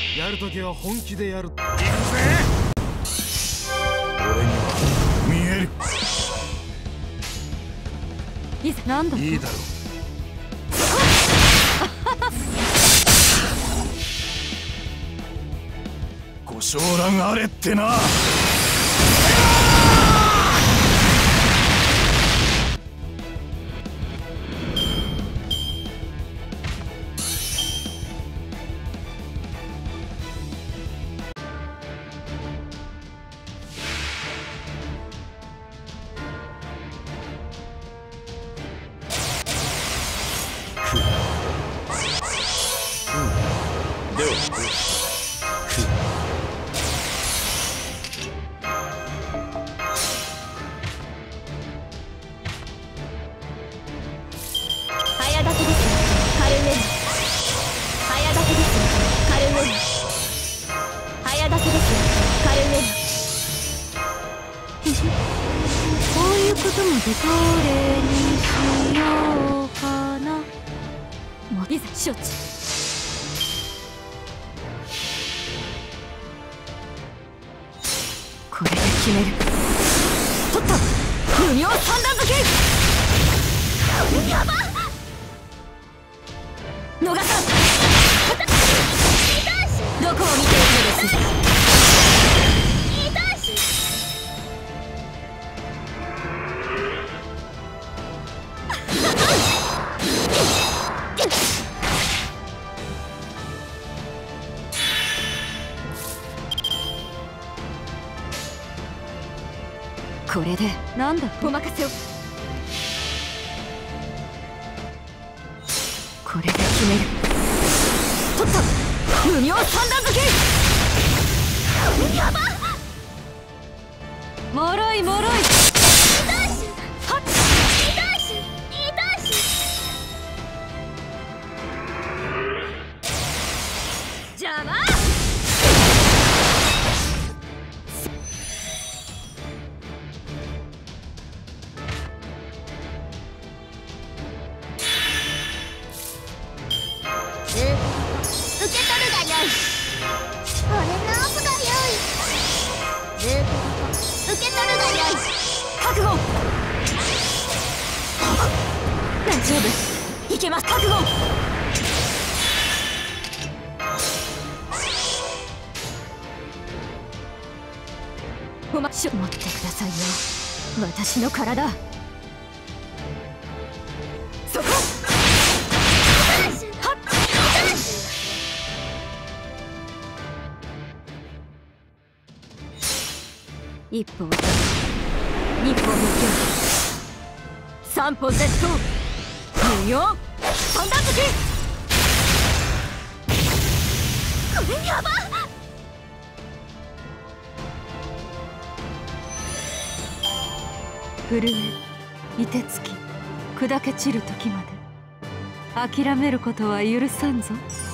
やるときは本気でやる。行くぜ。 俺には見える。 いざなんだ。 いいだろう。ご承覧あれってな。では早立てですカルメル。早立てですカルメル。早立てですカルメル。こういうこともでどれにしようかな。もういざ承知。これで決める。取った無名三段付け。やばっ逃さん。どこを見ているのです。これでなんだ。お任せを。これで決める。取った無名三段付け。やばっもろいもろい。邪魔。受け取るがよい。俺のオフがよい。受け取るがよい。覚悟。大丈夫。いけます。覚悟。おましょ持ってくださいよ。私の体。そこ。一歩二歩無形三歩絶倒無用三段付け。これやばっ。震え凍てつき砕け散る時まで諦めることは許さんぞ。